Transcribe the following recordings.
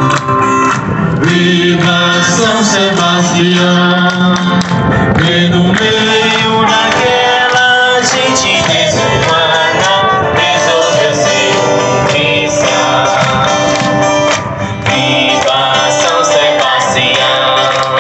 Viva São Sebastião, que no meio daquela gente desumana resolveu ser um cristão. Viva São Sebastião,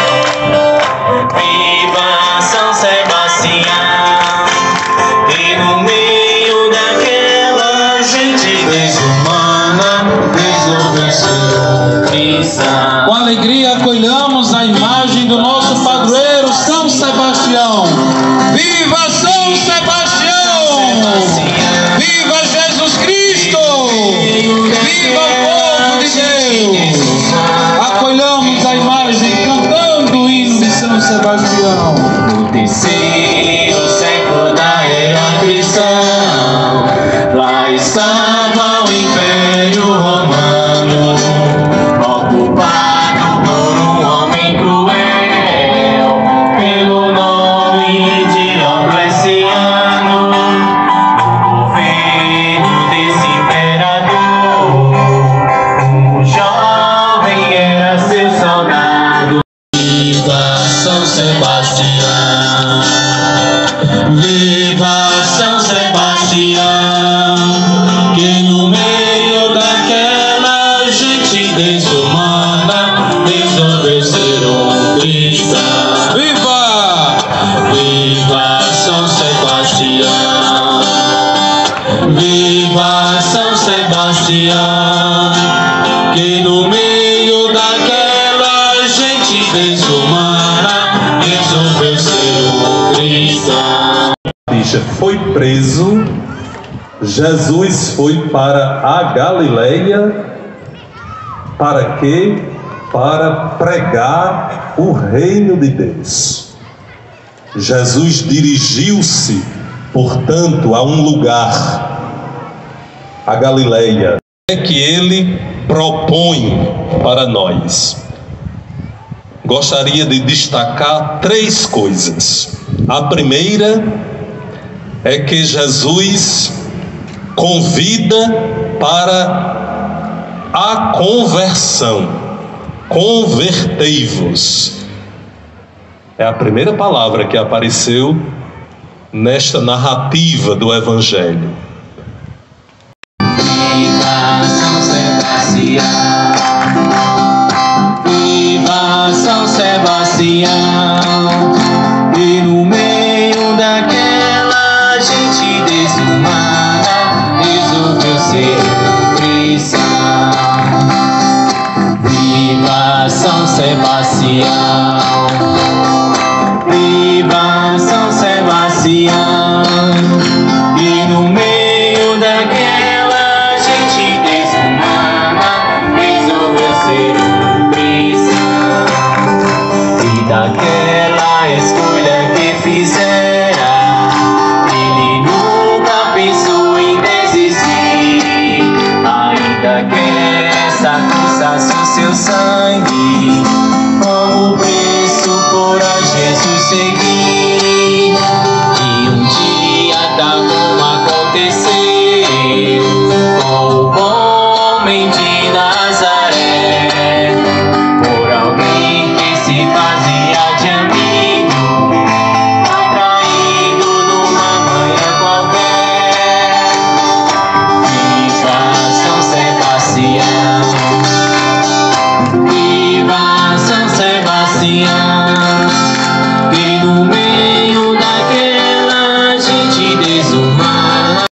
viva São Sebastião, que no meio daquela gente desumana resolveu ser um cristão. Com alegria acolhamos a imagem do nosso padroeiro São Sebastião. Viva São Sebastião! Viva Jesus Cristo! Viva o povo de Deus! Acolhamos a imagem cantando o hino de São Sebastião. No terceiro século da era cristã, lá estava o Império Romano, ocupado por um homem cruel, pelo nome de Diocleciano. No governo desse imperador, um jovem era seu soldado. Viva São Sebastião, viva São Sebastião, que no meio daquela gente desumana resolveu ser um cristão. Viva! Viva São Sebastião, viva São Sebastião, que no meio daquela gente desumana resolveu ser um cristão. Foi preso, Jesus foi para a Galileia. Para quê? Para pregar o reino de Deus. Jesus dirigiu-se, portanto, a um lugar, a Galileia, que ele propõe para nós. Gostaria de destacar três coisas. A primeira é que Jesus convida para a conversão. Convertei-vos. É a primeira palavra que apareceu nesta narrativa do Evangelho.